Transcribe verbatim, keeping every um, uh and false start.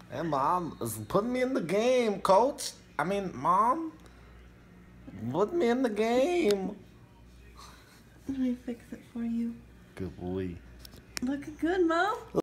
And mom is putting me in the game, coach. I mean, mom, put me in the game. Let me fix it for you. Good boy. Looking good, Mom.